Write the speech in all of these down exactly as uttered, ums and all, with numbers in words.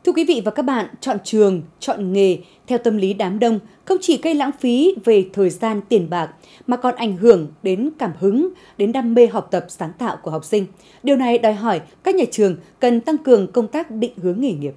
Thưa quý vị và các bạn, chọn trường, chọn nghề theo tâm lý đám đông không chỉ gây lãng phí về thời gian tiền bạc mà còn ảnh hưởng đến cảm hứng, đến đam mê học tập sáng tạo của học sinh. Điều này đòi hỏi các nhà trường cần tăng cường công tác định hướng nghề nghiệp.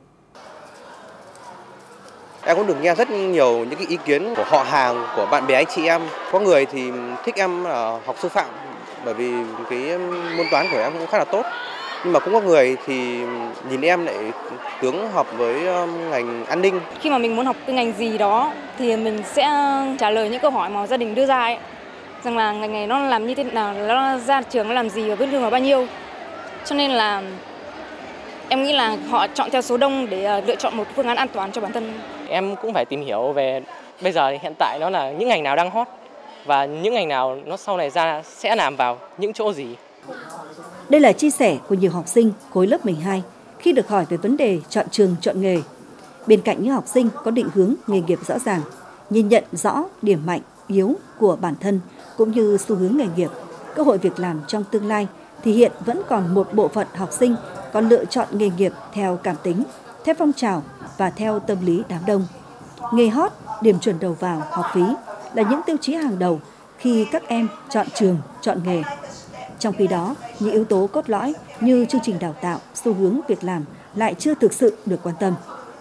Em cũng được nghe rất nhiều những cái ý kiến của họ hàng, của bạn bè anh chị em. Có người thì thích em là học sư phạm bởi vì cái môn toán của em cũng khá là tốt. Nhưng mà cũng có người thì nhìn em lại tướng hợp với ngành an ninh. Khi mà mình muốn học cái ngành gì đó thì mình sẽ trả lời những câu hỏi mà gia đình đưa ra ấy. Rằng là ngành này nó làm như thế nào, nó ra trường nó làm gì và biết lương là bao nhiêu. Cho nên là em nghĩ là họ chọn theo số đông để lựa chọn một phương án an toàn cho bản thân. Em cũng phải tìm hiểu về bây giờ thì hiện tại nó là những ngành nào đang hot và những ngành nào nó sau này ra sẽ làm vào những chỗ gì. Đây là chia sẻ của nhiều học sinh khối lớp mười hai khi được hỏi về vấn đề chọn trường chọn nghề. Bên cạnh những học sinh có định hướng nghề nghiệp rõ ràng, nhìn nhận rõ điểm mạnh, yếu của bản thân cũng như xu hướng nghề nghiệp, cơ hội việc làm trong tương lai, thì hiện vẫn còn một bộ phận học sinh còn lựa chọn nghề nghiệp theo cảm tính, theo phong trào và theo tâm lý đám đông. Nghề hot, điểm chuẩn đầu vào, học phí là những tiêu chí hàng đầu khi các em chọn trường, chọn nghề. Trong khi đó, những yếu tố cốt lõi như chương trình đào tạo, xu hướng việc làm lại chưa thực sự được quan tâm.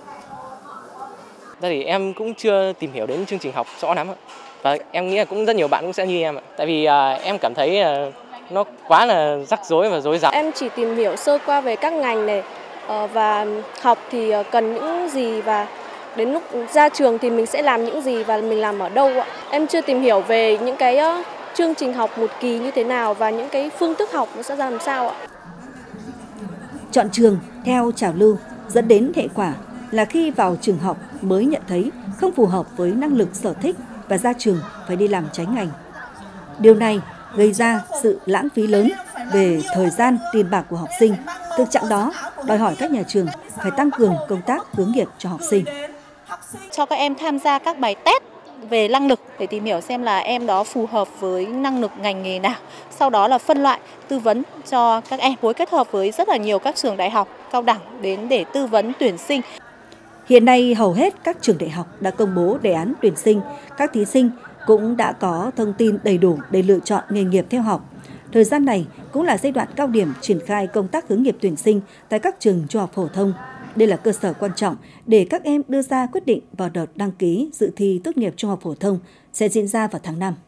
Thì em cũng chưa tìm hiểu đến chương trình học rõ lắm và em nghĩ là cũng rất nhiều bạn cũng sẽ như em ạ. Tại vì à, em cảm thấy à, nó quá là rắc rối và rối rắm. Em chỉ tìm hiểu sơ qua về các ngành này và học thì cần những gì và đến lúc ra trường thì mình sẽ làm những gì và mình làm ở đâu ạ. Em chưa tìm hiểu về những cái chương trình học một kỳ như thế nào và những cái phương thức học nó sẽ ra làm sao ạ. Chọn trường theo trào lưu dẫn đến hệ quả là khi vào trường học mới nhận thấy không phù hợp với năng lực sở thích và ra trường phải đi làm trái ngành. Điều này gây ra sự lãng phí lớn về thời gian, tiền bạc của học sinh. Thực trạng đó đòi hỏi các nhà trường phải tăng cường công tác hướng nghiệp cho học sinh. Cho các em tham gia các bài test về năng lực để tìm hiểu xem là em đó phù hợp với năng lực ngành nghề nào. Sau đó là phân loại, tư vấn cho các em, phối kết hợp với rất là nhiều các trường đại học, cao đẳng đến để tư vấn tuyển sinh. Hiện nay hầu hết các trường đại học đã công bố đề án tuyển sinh, các thí sinh cũng đã có thông tin đầy đủ để lựa chọn nghề nghiệp theo học. Thời gian này cũng là giai đoạn cao điểm triển khai công tác hướng nghiệp tuyển sinh tại các trường trung học phổ thông. Đây là cơ sở quan trọng để các em đưa ra quyết định vào đợt đăng ký dự thi tốt nghiệp trung học phổ thông sẽ diễn ra vào tháng năm.